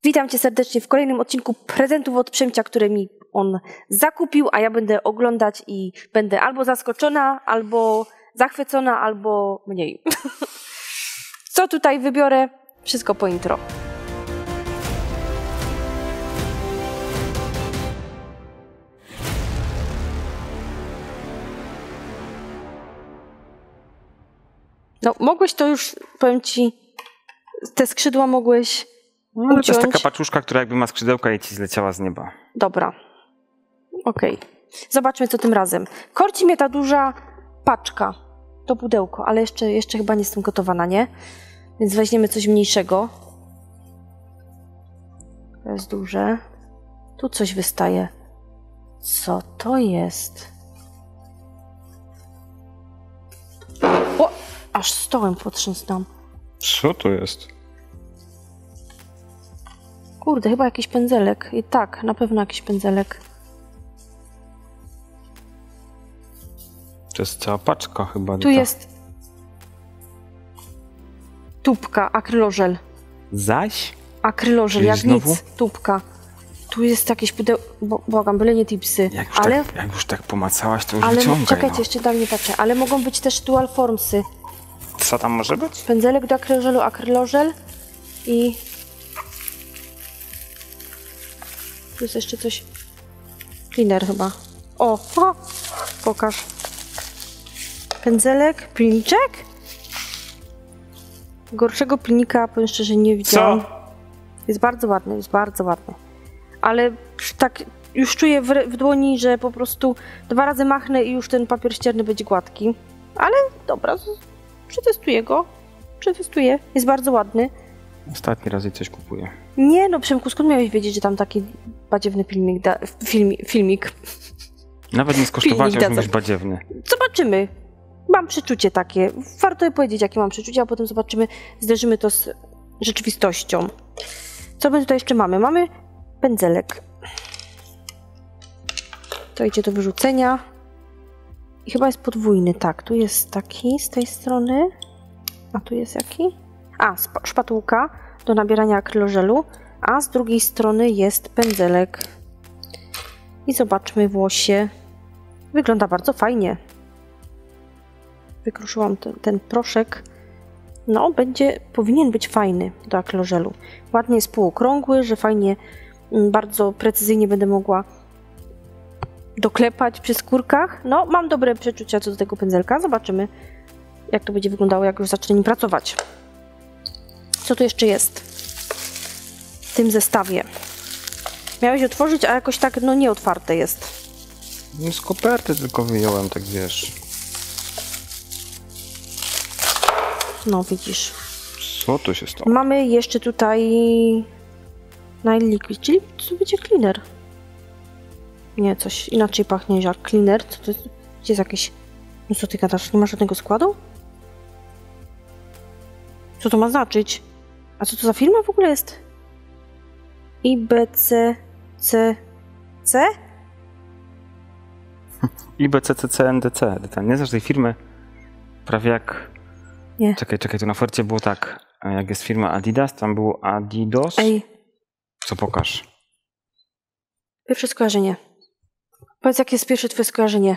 Witam Cię serdecznie w kolejnym odcinku prezentów od Przemcia, które mi on zakupił, a ja będę oglądać i będę albo zaskoczona, albo zachwycona, albo mniej. Co tutaj wybiorę? Wszystko po intro. No, mogłeś to już, powiem Ci, te skrzydła mogłeś uciąć. To jest taka paczuszka, która jakby ma skrzydełka i ci zleciała z nieba. Dobra. Okej. Zobaczmy, co tym razem. Korci mnie ta duża paczka. To pudełko, ale jeszcze chyba nie jestem gotowana, nie? Więc weźmiemy coś mniejszego. To jest duże. Tu coś wystaje. Co to jest? O! Aż stołem potrząsnąłem. Co to jest? Kurde, chyba jakiś pędzelek. I tak, na pewno jakiś pędzelek. To jest cała paczka chyba. Tu jest tubka, akrylożel. Zaś? Akrylożel, Czyli jak znowu? nic, tubka. Tu jest jakieś pudełko, błagam, byle nie tipsy. Jak już tak pomacałaś, to już ale wyciągaj. czekajcie, jeszcze tam nie patrzę. Ale mogą być też dual formsy. Co tam może być? Pędzelek do akrylożelu, akrylożel i... Tu jest jeszcze coś... Cleaner chyba. O! Pokaż. Pędzelek, pilniczek? Gorszego pilnika, powiem szczerze, nie widziałam. Co? Jest bardzo ładny, jest bardzo ładny. Ale tak już czuję w dłoni, że po prostu 2 razy machnę i już ten papier ścierny będzie gładki. Ale dobra, przetestuję go. Przetestuję. Jest bardzo ładny. Ostatni raz jej coś kupuję. Nie no, Przemku, skąd miałeś wiedzieć, że tam taki badziewny filmik? Nawet nie skosztowałaś, a już mówisz badziewny. Zobaczymy. Mam przeczucie takie. Warto powiedzieć, jakie mam przeczucie, a potem zobaczymy, zderzymy to z rzeczywistością. Co my tutaj jeszcze mamy? Mamy pędzelek. To idzie do wyrzucenia. I chyba jest podwójny. Tak, tu jest taki z tej strony. A tu jest jaki? A, szpatułka do nabierania akrylożelu. A z drugiej strony jest pędzelek. I zobaczmy włosie. Wygląda bardzo fajnie. Wykruszyłam ten proszek. No, powinien być fajny do akrylożelu. Ładnie jest półokrągły, że fajnie, bardzo precyzyjnie będę mogła doklepać przy skórkach. No, mam dobre przeczucia co do tego pędzelka. Zobaczymy, jak to będzie wyglądało, jak już zacznę nim pracować. Co tu jeszcze jest w tym zestawie? Miałeś otworzyć, a jakoś tak, no, nieotwarte jest. Z koperty tylko wyjąłem, tak wiesz. No, widzisz. Co tu się stało? Mamy jeszcze tutaj Nail Liquid, czyli co będzie cleaner. Nie, coś inaczej pachnie niż cleaner. Co to jest? Gdzie jest jakieś... No co ty gadasz? Nie ma żadnego składu? Co to ma znaczyć? A co to za firma w ogóle jest? IBCCC? IBCCCNDC. Nie znasz tej firmy? Prawie jak... Nie. Czekaj, tu na ofercie było tak. Jak jest firma Adidas, tam było Adidas. Ej. Co pokaż? Pierwsze skojarzenie. Powiedz, jakie jest pierwsze twoje skojarzenie.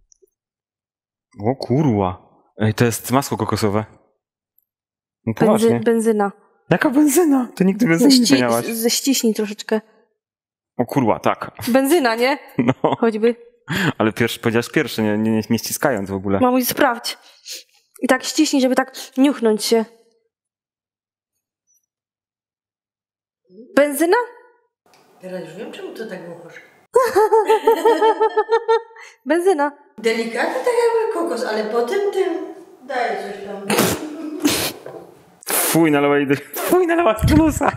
O kurwa. Ej, to jest masło kokosowe. No poważnie. Benzyna. Jaka benzyna? Ty nigdy benzyny nie miałaś. Ześciśnij troszeczkę. O kurwa, tak. Benzyna, nie? No. Choćby. Ale powiedziałeś pierwszy, nie ściskając w ogóle. Mamuś, sprawdź. I tak ściśnij, żeby tak niuchnąć się. Benzyna? Teraz już wiem, czemu to tak głuchasz. Benzyna. Delikatnie tak jakby kokos, ale potem tym daje coś tam. Fuj, nalała do nosa.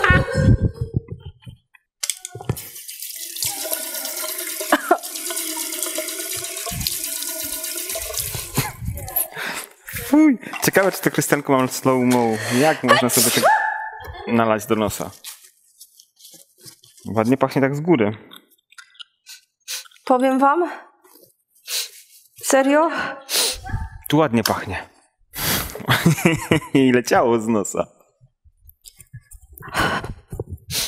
Fuj. Ciekawe, czy to Krystianku mam slow-mo. Jak można sobie tego nalać do nosa? Ładnie pachnie tak z góry. Powiem wam. Serio? Tu ładnie pachnie. I leciało z nosa.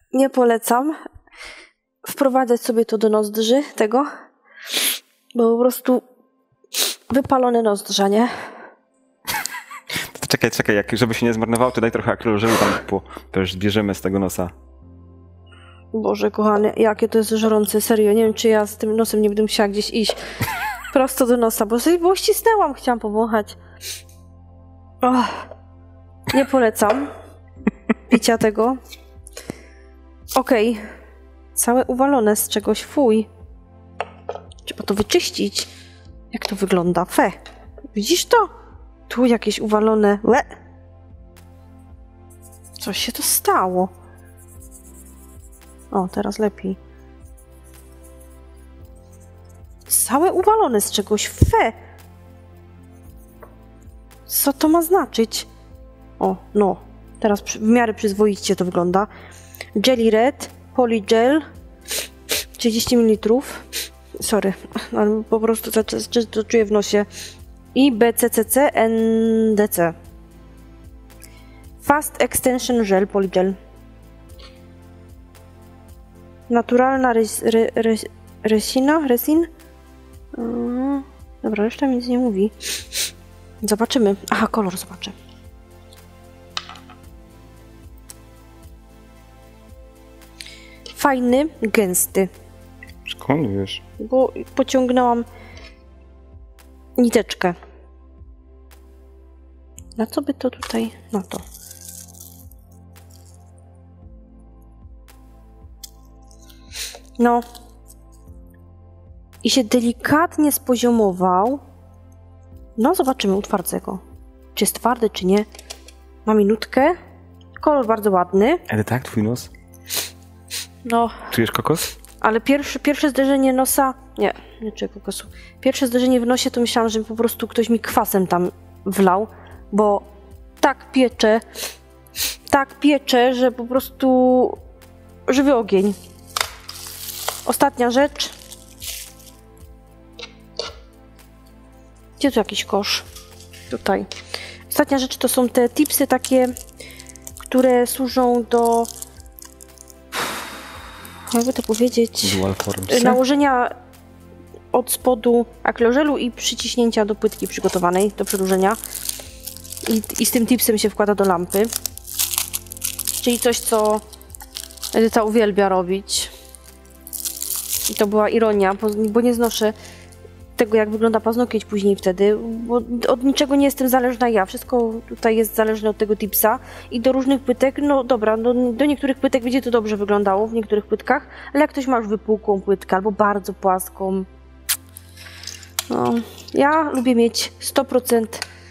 Nie polecam wprowadzać sobie to do nozdrzy tego, bo po prostu wypalone nozdrza, nie? To czekaj, żeby się nie zmarnowało, to daj trochę akrylożelu tam, też zbierzemy z tego nosa. Boże kochany, jakie to jest żrące, serio. Nie wiem, czy ja z tym nosem nie będę musiała gdzieś iść prosto do nosa, bo ścisnęłam, chciałam powąchać. Nie polecam picia tego. Okej. Całe uwalone z czegoś, fuj. Trzeba to wyczyścić. Jak to wygląda? Widzisz to? Tu jakieś uwalone. Coś się to stało. O, teraz lepiej. Całe uwalone z czegoś. Co to ma znaczyć? O, no. Teraz w miarę przyzwoicie to wygląda. Jelly Red, Polygel, 30 ml. Sorry, ale po prostu to czuję w nosie. I BCCC NDC. Fast Extension Gel Polygel. Naturalna resin? Dobra, reszta mi nic nie mówi. Zobaczymy. Aha, kolor zobaczę. Fajny, gęsty. Skąd wiesz? Bo pociągnęłam niteczkę. Na co by to tutaj? Na to. No. I się delikatnie spoziomował. No, zobaczymy, utwardzę go. Czy jest twardy, czy nie. Ma minutkę. Kolor bardzo ładny. Ale tak, twój nos? No. Czujesz kokos? Ale pierwsze zderzenie nosa... Nie czuję kokosu. Pierwsze zderzenie w nosie to myślałam, że po prostu ktoś mi kwasem tam wlał, bo tak piecze, że po prostu żywy ogień. Ostatnia rzecz. Gdzie tu jakiś kosz? Tutaj. Ostatnia rzecz to są te tipsy takie, które służą do... jakby to powiedzieć, nałożenia od spodu akrylożelu i przyciśnięcia do płytki przygotowanej do przedłużenia. I z tym tipsem się wkłada do lampy. Czyli coś, co Edyta uwielbia robić. I to była ironia, bo nie znoszę tego, jak wygląda paznokieć później wtedy, bo od niczego nie jestem zależna ja. Wszystko tutaj jest zależne od tego tipsa i do różnych płytek, no dobra, do niektórych płytek będzie to dobrze wyglądało, w niektórych płytkach, ale jak ktoś ma już wypukłą płytkę albo bardzo płaską, no, ja lubię mieć 100%,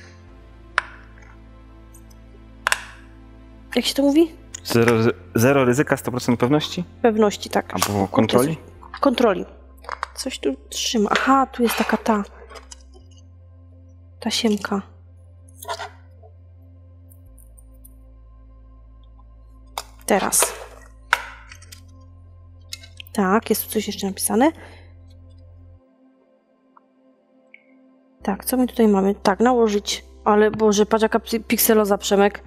jak się to mówi? Zero ryzyka, 100% pewności? Pewności, tak. Albo kontroli? Kontroli. Coś tu trzyma. Aha, tu jest taka ta tasiemka. Teraz. Tak, jest tu coś jeszcze napisane. Tak, co my tutaj mamy? Tak, nałożyć. Ale Boże, patrz jaka pikseloza, Przemek.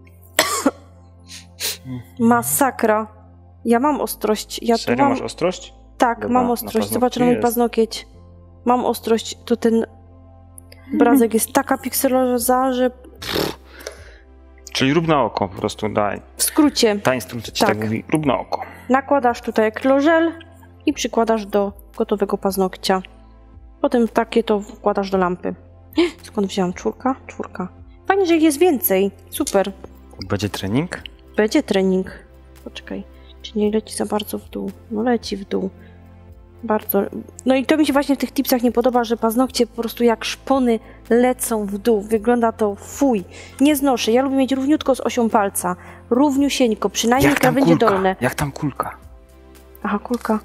Masakra. Ja mam ostrość. Serio, masz ostrość? Tak, Dobra, mam ostrość. Zobacz na mój paznokieć. Mam ostrość. To ten obrazek jest taka pikseloza, że... Czyli rób na oko po prostu, daj. W skrócie. Ta instrukcja ci tak mówi, rób na oko. Nakładasz tutaj akrylożel i przykładasz do gotowego paznokcia. Potem takie to wkładasz do lampy. Skąd wzięłam? Czwórka. Fajnie, że ich jest więcej. Super. Będzie trening? Będzie trening. Poczekaj. Czy nie leci za bardzo w dół? No leci w dół. Bardzo. No i to mi się właśnie w tych tipsach nie podoba, że paznokcie po prostu jak szpony lecą w dół. Wygląda to fuj. Nie znoszę. Ja lubię mieć równiutko z osią palca. Równiusieńko, przynajmniej krawędzie dolne. Jak tam kulka? Aha, kulka.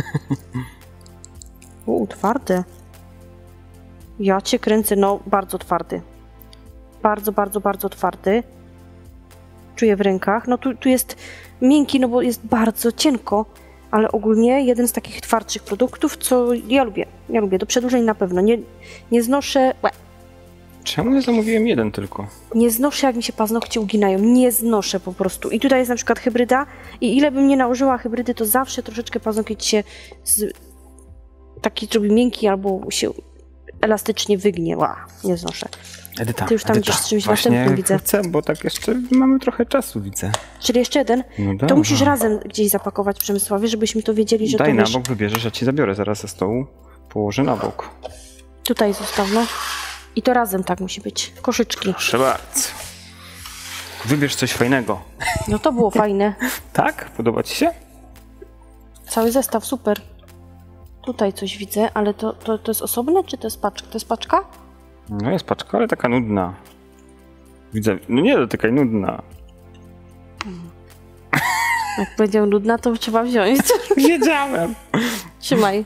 Twarde. Ja cię kręcę, no bardzo twardy. Bardzo twardy. Czuję w rękach. No tu jest miękki, no bo jest bardzo cienko, ale ogólnie jeden z takich twardszych produktów, co ja lubię. Do przedłużeń na pewno. Nie znoszę... Czemu ja zamówiłem jeden tylko? Nie znoszę, jak mi się paznokcie uginają. Nie znoszę po prostu. I tutaj jest na przykład hybryda i ile bym nie nałożyła hybrydy, to zawsze troszeczkę paznokieć się taki zrobi miękki albo się elastycznie wygnie. Nie znoszę. Edyta, Ty już tam Edyta, gdzieś z czymś właśnie następnym widzę. Chcę, bo tak jeszcze mamy trochę czasu, widzę. Czyli jeszcze jeden? No To dobra. musisz razem gdzieś zapakować, Przemysławie, żebyśmy to wiedzieli, że Daj to na wiesz. bok, wybierzesz, ja ci zabiorę zaraz ze stołu. Położę na bok. Tutaj zostaw, no. I to razem tak musi być. Koszyczki. Proszę bardzo. Wybierz coś fajnego. No to było fajne. Tak? Podoba ci się? Cały zestaw, super. Tutaj coś widzę, ale to jest osobne, czy to jest paczka? To jest paczka? No jest paczka, ale taka nudna. Widzę, no nie dotykaj, nudna. Jak będzie nudna, to trzeba wziąć. Wiedziałem. Trzymaj.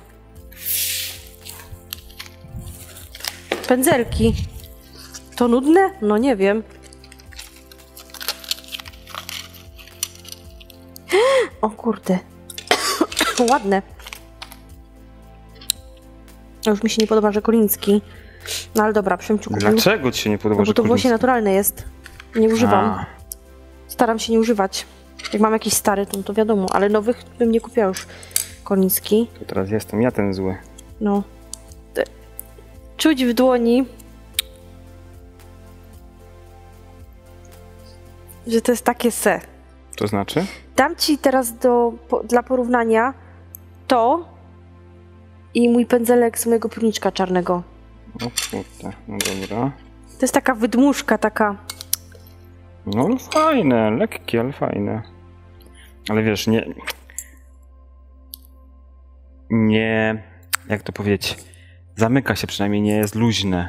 Pędzelki. To nudne? No nie wiem. O kurde. Ładne. Już mi się nie podoba, że Koliński. No ale dobra, Przemciu kupił. Dlaczego ci się nie podoba, No bo że to włosie Koliński? naturalne jest. Nie używam. A, Staram się nie używać. Jak mam jakiś stary, to wiadomo, ale nowych bym nie kupiła już. Koliński. to teraz jestem ja ten zły. No. Czuć w dłoni, że to jest takie se. To znaczy? Dam ci teraz dla porównania to i mój pędzelek z mojego piórniczka czarnego. O kurde, no dobra. To jest taka wydmuszka, taka... No ale fajne, lekkie, ale fajne. Ale wiesz, nie, jak to powiedzieć, zamyka się przynajmniej, nie jest luźne.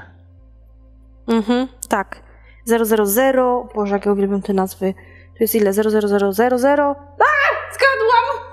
Tak. 000, Boże, jak ja uwielbiam te nazwy. To jest ile? 00000. Zgadłam!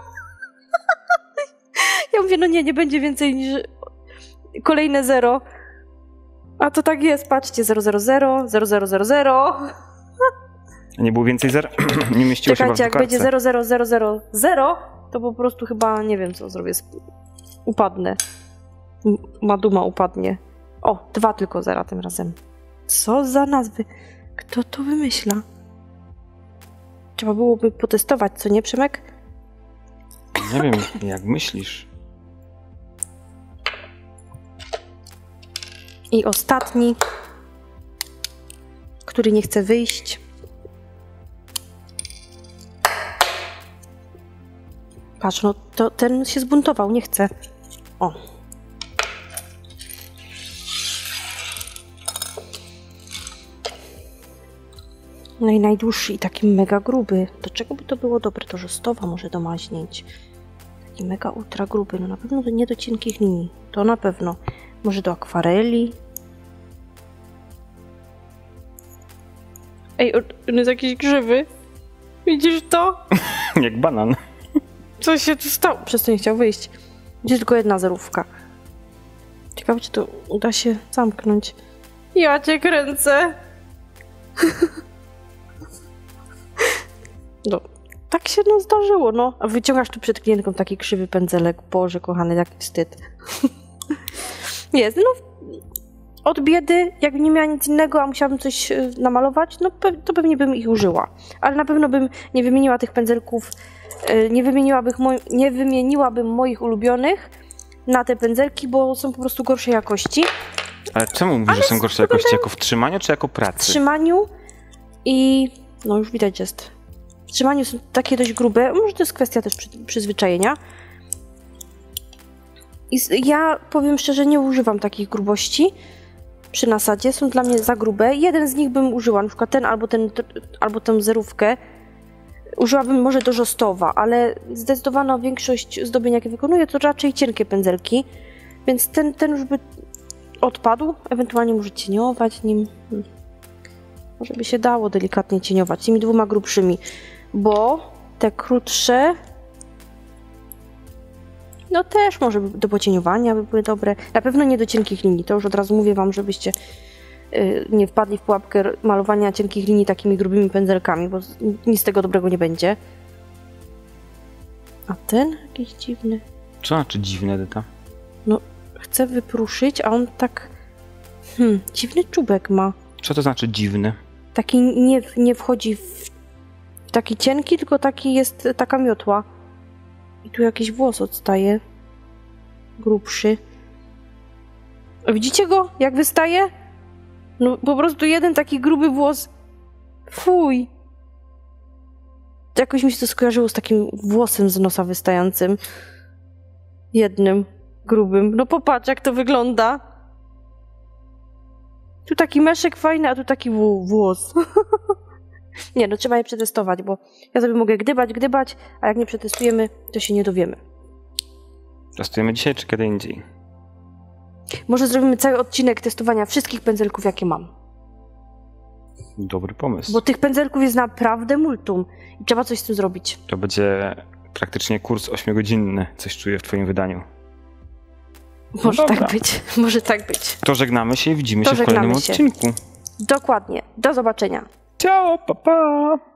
Ja mówię, no nie będzie więcej niż kolejne 0. A to tak jest, patrzcie, 000. A nie było więcej zer? Nie mieściło się Czekajcie, chyba jak w drukarce. będzie 00000, to po prostu chyba nie wiem, co zrobię. Upadnę. Maduma upadnie. O, 2 tylko zera tym razem. Co za nazwy? Kto to wymyśla? Trzeba byłoby potestować, co nie, Przemek? Nie wiem, jak myślisz. I ostatni, który nie chce wyjść. Patrz, no to ten się zbuntował, nie chce. O. No i najdłuższy i taki mega gruby. Do czego by to było dobre? Do żostowa może do maźnięć. Taki mega ultra gruby. No na pewno nie do cienkich linii. To na pewno. Może do akwareli. Ej, on jest jakiś grzywy. Widzisz to? Jak banan. Co się tu stało? Przez to nie chciał wyjść. Gdzie tylko jedna zerówka. Ciekawe, czy to uda się zamknąć. Ja cię kręcę. No, tak się zdarzyło, no. A wyciągasz tu przed klientką taki krzywy pędzelek. Boże, kochany, jaki wstyd. Jest, no. Od biedy, jak nie miała nic innego, a musiałabym coś namalować, no to pewnie bym ich użyła. Ale na pewno bym nie wymieniła tych pędzelków, nie wymieniłabym moich ulubionych na te pędzelki, bo są po prostu gorszej jakości. Ale czemu mówisz, że są gorsze jakości? Jako w trzymaniu czy jako W pracy? trzymaniu i... no już widać jest. W trzymaniu są takie dość grube, może to jest kwestia też przyzwyczajenia. I ja powiem szczerze, nie używam takich grubości przy nasadzie, są dla mnie za grube. Jeden z nich bym użyła, na przykład ten albo tę zerówkę. Użyłabym może do żostowa, ale zdecydowana większość zdobień, jakie wykonuję, to raczej cienkie pędzelki, więc ten już by odpadł. Ewentualnie może cieniować nim. Może by się dało delikatnie cieniować tymi 2 grubszymi, bo te krótsze no też może do pocieniowania by były dobre. Na pewno nie do cienkich linii, to już od razu mówię wam, żebyście nie wpadli w pułapkę malowania cienkich linii takimi grubymi pędzelkami, bo nic z tego dobrego nie będzie. A ten jakiś dziwny. Co znaczy dziwne, Edyta? No, chcę wypruszyć, a on tak Dziwny czubek ma. Co to znaczy dziwny? Taki nie wchodzi w taki cienki, tylko taki jest taka miotła. I tu jakiś włos odstaje. Grubszy. A widzicie go? Jak wystaje? No po prostu jeden taki gruby włos. Fuj. Jakoś mi się to skojarzyło z takim włosem z nosa wystającym. Jednym, grubym. No popatrz, jak to wygląda. Tu taki meszek fajny, a tu taki włos. Nie, no trzeba je przetestować, bo ja sobie mogę gdybać, a jak nie przetestujemy, to się nie dowiemy. Testujemy dzisiaj czy kiedy indziej? Może zrobimy cały odcinek testowania wszystkich pędzelków, jakie mam. Dobry pomysł. Bo tych pędzelków jest naprawdę multum i trzeba coś z tym zrobić. To będzie praktycznie kurs 8-godzinny, coś czuję w twoim wydaniu. Może dobra. tak być, może tak być. To żegnamy się i widzimy To się w kolejnym żegnamy się. odcinku. Dokładnie. Do zobaczenia. Ciao, pa pa!